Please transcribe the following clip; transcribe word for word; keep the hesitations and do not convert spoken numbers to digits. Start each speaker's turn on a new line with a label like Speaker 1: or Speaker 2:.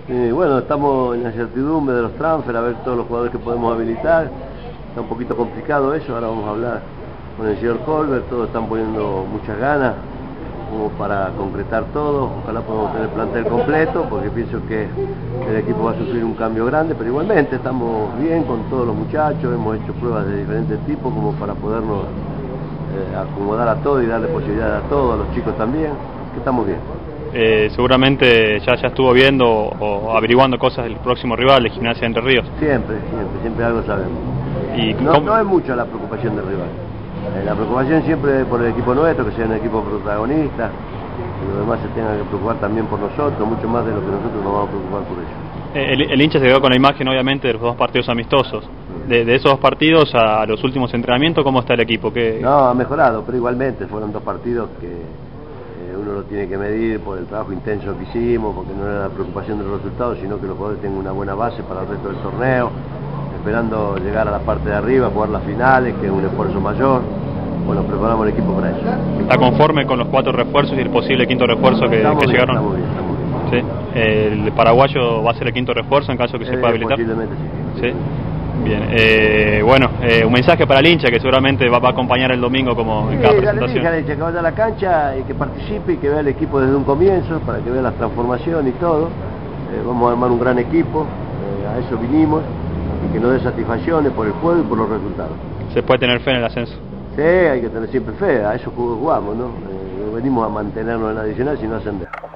Speaker 1: Eh, bueno, estamos en la incertidumbre de los transfer, a ver todos los jugadores que podemos habilitar. Está un poquito complicado eso, ahora vamos a hablar con el señor Colbert, todos están poniendo muchas ganas como para concretar todo. Ojalá podamos tener plantel completo, porque pienso que el equipo va a sufrir un cambio grande, pero igualmente estamos bien con todos los muchachos, hemos hecho pruebas de diferentes tipos como para podernos eh, acomodar a todo y darle posibilidad a todos, a los chicos también, que estamos bien.
Speaker 2: Eh, seguramente ya, ya estuvo viendo o, o averiguando cosas del próximo rival, de Gimnasia Entre Ríos.
Speaker 1: Siempre, siempre, siempre algo sabemos.
Speaker 2: Y
Speaker 1: no, no es mucho la preocupación del rival. Eh, la preocupación siempre es por el equipo nuestro, que sea un equipo protagonista, que los demás se tengan que preocupar también por nosotros, mucho más de lo que nosotros nos vamos a preocupar por ellos.
Speaker 2: Eh, el, el hincha se quedó con la imagen, obviamente, de los dos partidos amistosos. De, de esos dos partidos a los últimos entrenamientos, ¿cómo está el equipo? ¿Qué...
Speaker 1: No, ha mejorado, pero igualmente fueron dos partidos que eh, uno lo tiene que medir por el trabajo intenso que hicimos, porque no era la preocupación de los resultados, sino que los jugadores tengan una buena base para el resto del torneo, esperando llegar a la parte de arriba, jugar las finales, que es un esfuerzo mayor. Bueno, preparamos el equipo para eso.
Speaker 2: ¿Está conforme con los cuatro refuerzos y el posible quinto refuerzo que, que
Speaker 1: bien,
Speaker 2: llegaron?
Speaker 1: Estamos bien, estamos bien.
Speaker 2: ¿Sí? ¿El paraguayo va a ser el quinto refuerzo en caso que
Speaker 1: eh,
Speaker 2: se pueda habilitar?
Speaker 1: Posiblemente sí.
Speaker 2: ¿Sí? Bien, eh, bueno, eh, un mensaje para el hincha que seguramente va, va a acompañar el domingo como en
Speaker 1: sí,
Speaker 2: cada presentación.
Speaker 1: Dale, hincha, que vaya a la cancha y que participe y que vea el equipo desde un comienzo, para que vea las transformaciones y todo. Eh, vamos a armar un gran equipo, eh, a eso vinimos, y que nos dé satisfacciones por el juego y por los resultados.
Speaker 2: ¿Se puede tener fe en el ascenso?
Speaker 1: Sí, hay que tener siempre fe, a eso jugamos, ¿no? Eh, no venimos a mantenernos en la adicional, sino a ascender.